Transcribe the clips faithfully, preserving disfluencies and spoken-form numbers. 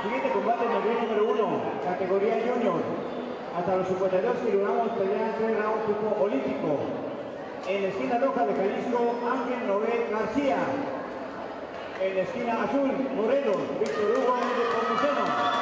Siguiente combate en el día número uno, categoría junior. Hasta los cincuenta y dos kilogramos pelean tres rounds tipo olímpico. En la esquina roja de Jalisco, Ángel Noé García. En la esquina azul, Morelos, Víctor Hugo de Pomuceno.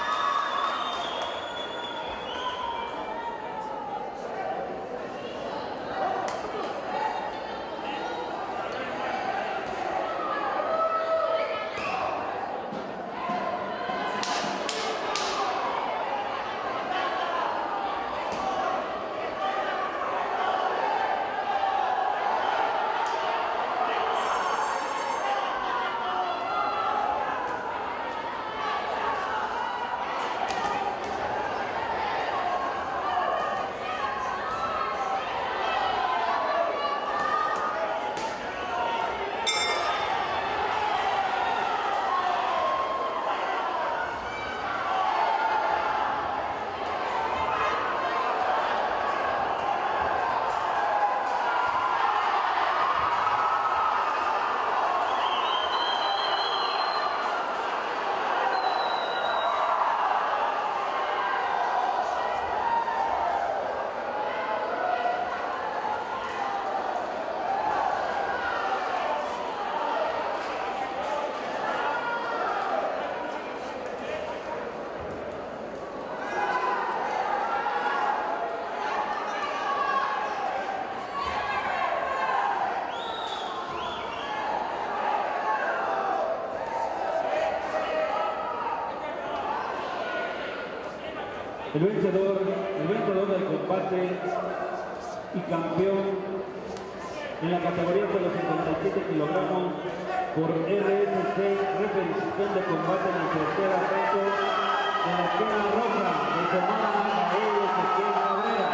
El vencedor, el vencedor del combate y campeón en la categoría de los cincuenta y siete kilogramos por R S C, repetición de combate en el tercer asalto de la esquina roja de Semana Gael Ezequiel Cabrera.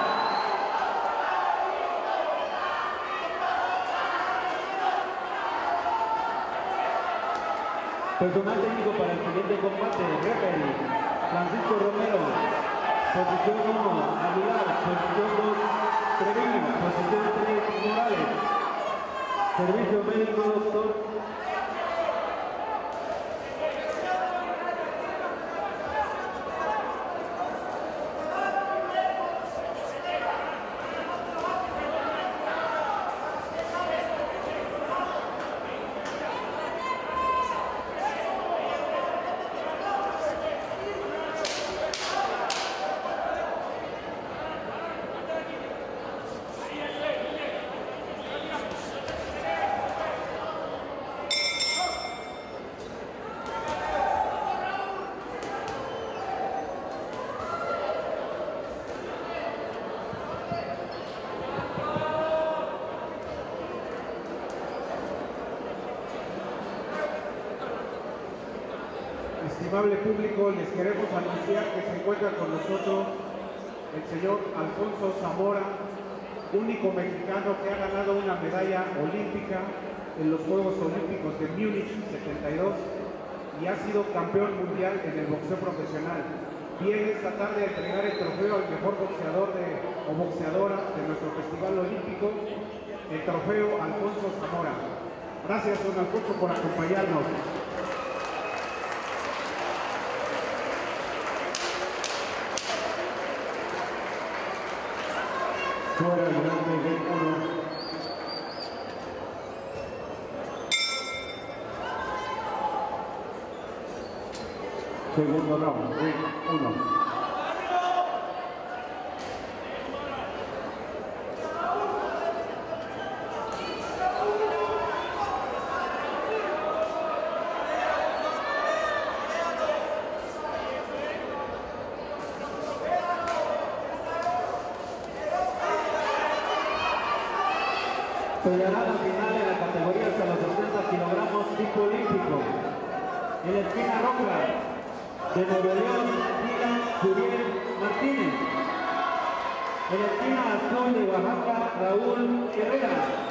Personal técnico para el siguiente combate, referee Francisco Romero. Posición uno, Aguilar. Posición dos, Treviño. Posición tres, Morales. Servicio médico, doctor Estimable público, les queremos anunciar que se encuentra con nosotros el señor Alfonso Zamora, único mexicano que ha ganado una medalla olímpica en los Juegos Olímpicos de Múnich setenta y dos y ha sido campeón mundial en el boxeo profesional. Viene esta tarde a entregar el trofeo al mejor boxeador de, o boxeadora de nuestro festival olímpico, el trofeo Alfonso Zamora. Gracias, don Alfonso, por acompañarnos. fuera el grande de uno. Segundo round, uno. Peleará la final en la categoría hasta los sesenta kilogramos tipo olímpico. En la esquina roja de Nuevo León, Dylan Juriel Martínez. En la esquina azul de Oaxaca, Raúl Herrera.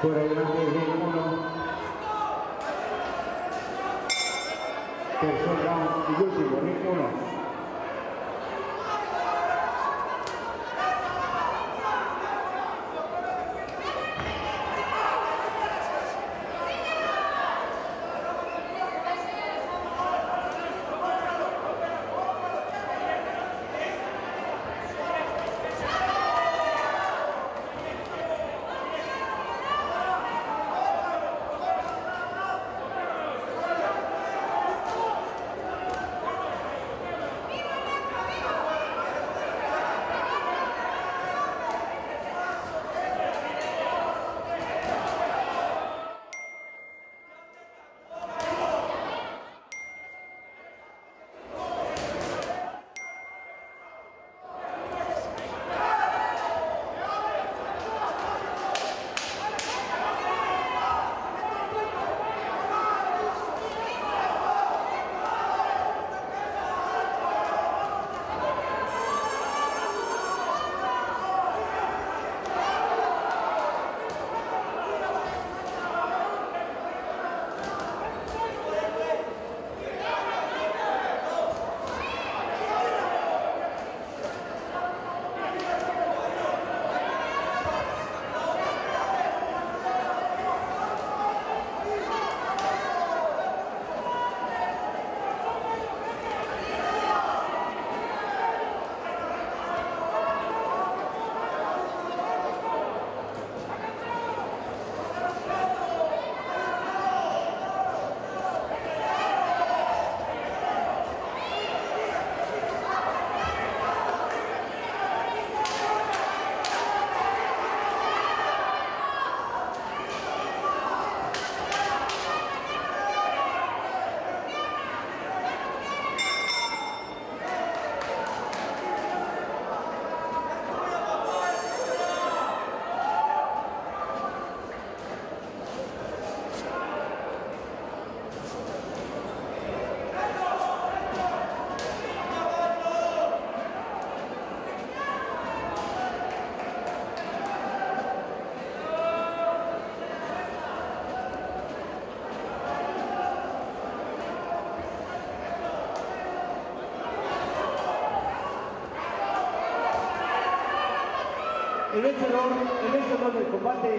Por adelante ring uno. Tercer round y último, ring uno. El vencedor, el vencedor del combate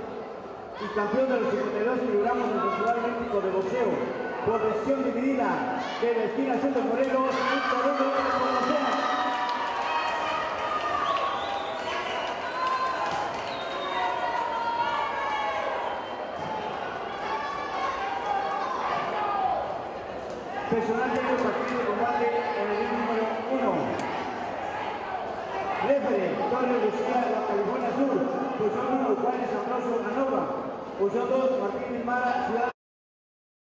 y campeón de los cincuenta y dos kilogramos del Festival Olímpico de Boxeo por decisión dividida de la esquina sur de Morelos, Víctor Hugo Porcena. Personal del partido de combate en el ring número uno. Referee, Torre Lucía, California Sur, posición uno, Juárez Ambrosio Anova, posición dos, Martínez Mara, Ciudad